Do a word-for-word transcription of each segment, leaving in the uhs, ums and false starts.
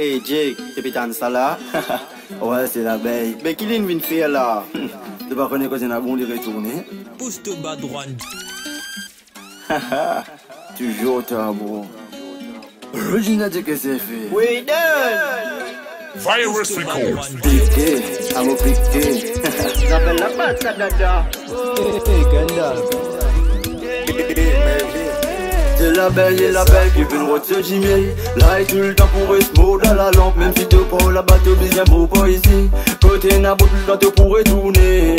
Hey Jake, t'es pétane ça là? Ouais, c'est l'abeille. Mais qui vient de faire là? Tu vas connaître que c'est un bon de retourner? Pousse-toi bas droite. Toujours tabou. Regina dit que c'est fait. We done! Virus Records. Piqué, à mon piqué. J'appelle la patte, ça dada. Hey, Kendall. C'est la belle et la belle qui veut une route sur Jimmy. Là et tout le temps pour esmo dans la lampe. Même si tu prends la bateau, bien pour pas ici. Côté n'a pas tout le temps tu pourrais tourner.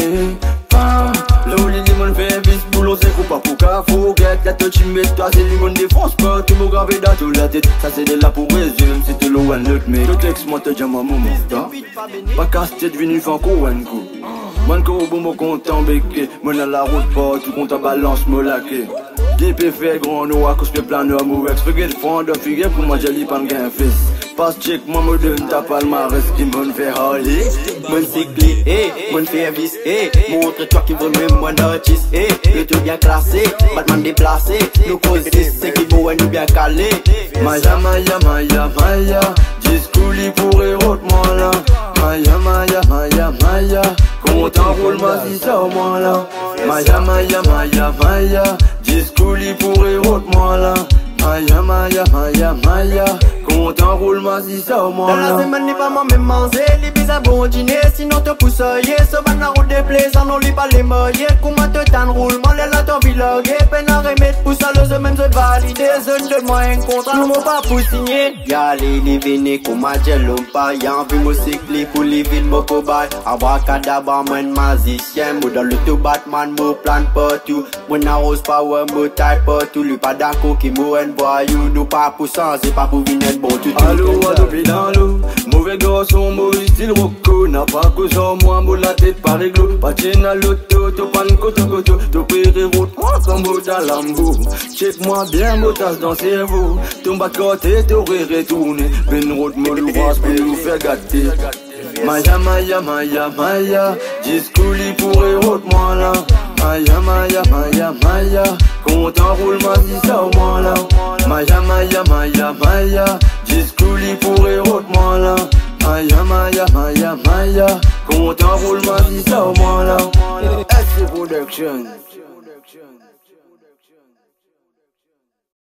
Là où les limons fait un bis, boulot c'est coup pas pour qu'à faut get. La touch tu mets toi c'est limon défonce pas. Tu m'as gravé dans toute la tête. Ça c'est de la pour résumer même si tu l'as one l'autre. Mais tout ex moi te dis à ma maman. Pas casse-tête venu faire encore un coup. Moi encore bon mon compte en béquet. Moi dans la route pas tout compte en balance me laquer. Qui peut faire grand nous à cause de plein de amour. Expliquer le fond de figure pour moi j'ai pas de fils. Passe check moi me donne ta palmarès qui me fait aller. Mon cyclé, eh, mon service, eh. Montre-toi qui veut même mon artiste, eh. Le tout bien classé, Batman déplacé. Nous cause c'est qui vaut nous bien calé. Maya, Maya, Maya, Maya. Discouli pour héros de moi là. Maya, Maya, Maya, Maya. Content roule ma si ça au moins là. Maya, Maya, Maya, Maya. Discouli pour héros de moi là. Maya, Maya, Maya, Maya. Content roule ma si ça au moins Dans là. la semaine n'est pas moi même manger. Les bizarres bon dîner, sinon te pousse yeah. Ce ban la route des plaisants, non lui pas les moyens. Comment te t'en roule, mal là ton village. Peine à remettre pour ça, le même se valider. Zone de moi un contrat, nous m'ont pas pour signer. Y'a les livines, comme a jello pas. Y'a envie mon cycle pour livine mon cobaye. Abracadabra, moi magicien. Moi dans le tout Batman, moi plan partout. Moi n'arrose pas, ouais, moi taille partout. Lui pas d'accord qui moi un voyou. Nous pas pour ça, c'est pas pour venir bon tout. Allo, allo, dans l'eau. Mauvais garçon, mauvais style roco. N'a pas que ça, moi, moi la tête par réglo. Patine à l'auto, to pan koto koto. To péré route, moi comme au dalambo. Check moi bien, mon tasse dans le cerveau. Tombe à côté, t'aurais retourné. Ben route, mon l'ouvrage pour nous faire gâter. Maya, Maya, Maya, Maya. Discouli pour héros de moi là. Maya, Maya, Maya, Maya. Content roule ma si ça au moins là. Maya, Maya, Maya, Maya. Discouli pour héros de moi là. Maya, Maya, Maya, Maya. Content roule ma si ça au moins là. S C Production.